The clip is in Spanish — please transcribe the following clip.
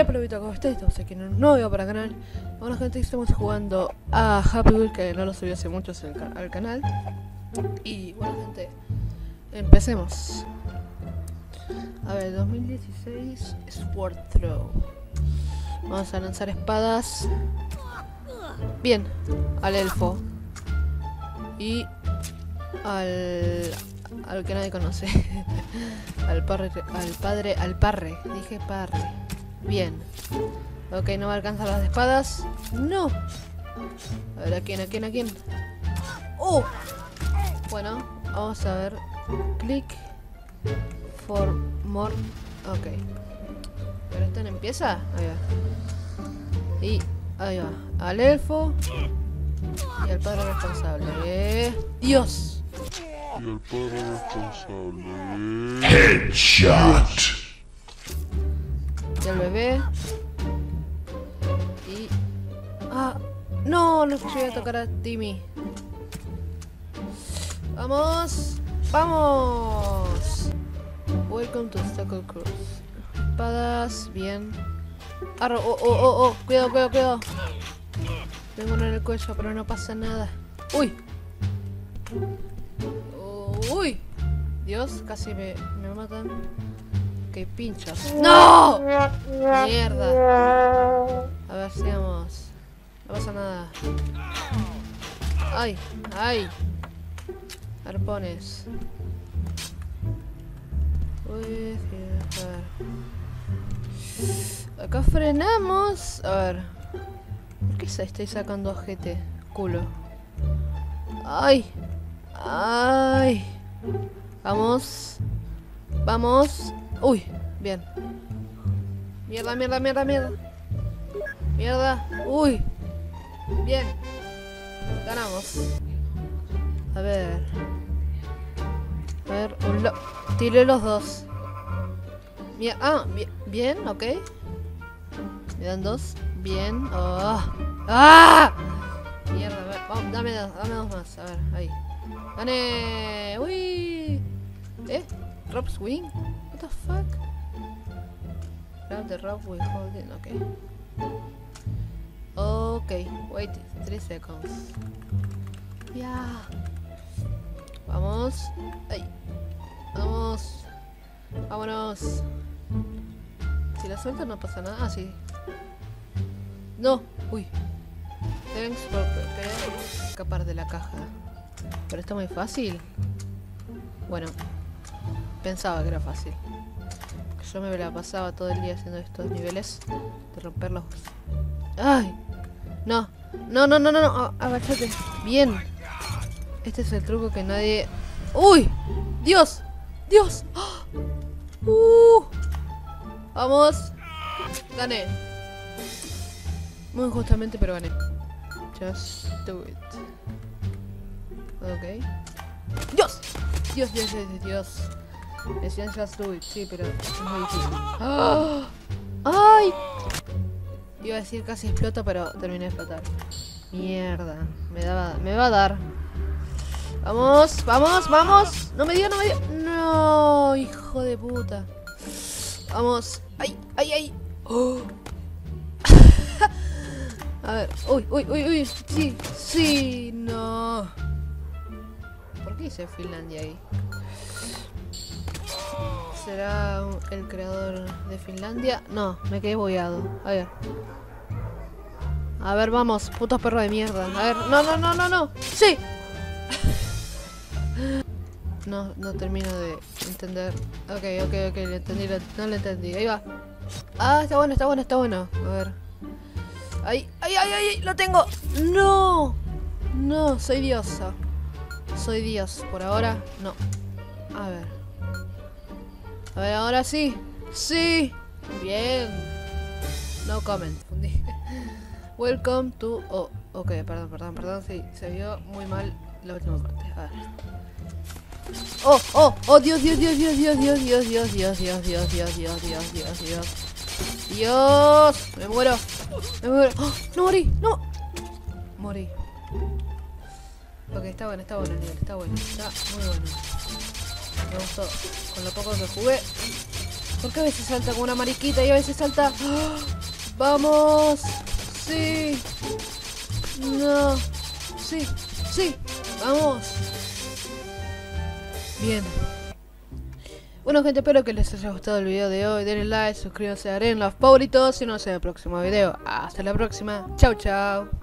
Hola, probito, ¿cómo estáis? Estamos aquí en un nuevo video para el canal. Bueno, gente, estamos jugando a Happy Wheel, que no lo subí hace mucho al canal. Y bueno, gente, empecemos. A ver, 2016 Sword Throw. Vamos a lanzar espadas. Bien, al elfo. Y al que nadie conoce. al parre. Dije parre. Bien. Ok, no me alcanzan las espadas. No. A ver, ¿a quién? ¡Oh! Bueno, vamos a ver. Click for more. Ok. ¿Pero esto no empieza? Ahí va. Y ahí va. Al elfo. Y al padre responsable. ¡Dios! Y el padre responsable. Headshot. Y al bebé. Y... ¡ah! ¡No! No llegué a tocar a Timmy. ¡Vamos! ¡Vamos! Welcome to Obstacle Course. Espadas, bien. Arro, oh. Cuidado. Tengo uno en el cuello, pero no pasa nada. ¡Uy! ¡Uy! Dios, casi me matan. ¡Qué pinchos! ¡No! ¡Mierda! A ver, sigamos. No pasa nada. ¡Ay! Arpones. Uy, acá frenamos. A ver. ¿Por qué estoy sacando ojete? Culo. ¡Ay! Vamos. Uy, bien. Mierda. Uy. Bien. Ganamos. A ver, tiré los dos. Bien, ok. Me dan dos. Bien. ¡Ah! Mierda, a ver. Vamos, dame dos más. A ver, ahí. ¡Gané! ¡Uy! ¿Rope swing? What the fuck? Grab the rope with holding. Ok, wait 3 seconds. Ya. Vamos. ¡Ay! Vámonos. Si la suelto no pasa nada. Ah, sí. No. Uy. Thanks por escapar de la caja. Pero esto es muy fácil. Bueno, pensaba que era fácil. Yo me la pasaba todo el día haciendo estos niveles de romperlos. ¡Ay! No. Agachate. Bien. Este es el truco que nadie... ¡Uy! ¡Dios! ¡Oh! Vamos. Gané. Muy injustamente, pero gané. Just do it. Ok. ¡Dios! Decían just do it, sí, pero es muy difícil. ¡Ah! ¡Ay! Iba a decir casi explota, pero terminé de explotar. Mierda. Me va a dar. Vamos. No me diga. No, hijo de puta. Vamos. ¡Ay! Oh. A ver. Uy. Sí, no. ¿Por qué hice Finlandia ahí? ¿Será el creador de Finlandia? No, me quedé boiado. A ver, vamos, putos perros de mierda. A ver, no. ¡Sí! No termino de entender. Ok, le entendí, no le entendí. Ahí va. Ah, está bueno. A ver. ¡Ay! ¡Lo tengo! ¡No! No, soy diosa. Soy Dios, por ahora no. A ver, ahora sí. ¡Sí! Bien. No comment. Welcome to... Oh, ok, perdón. Sí, se vio muy mal la última parte. A ver. Oh, Dios. Dios, me muero. ¡Oh! No morí. Ok, está bueno el nivel, está muy bueno. Me gustó. Con lo poco que jugué. ¿Por qué a veces salta como una mariquita y a veces salta? ¡Oh! ¡Vamos! ¡Sí! ¡No! ¡Sí! ¡Sí! ¡Vamos! Bien. Bueno, gente, espero que les haya gustado el video de hoy. Denle like, suscríbanse, agreguen los favoritos y nos vemos en el próximo video. Hasta la próxima. Chau, chau.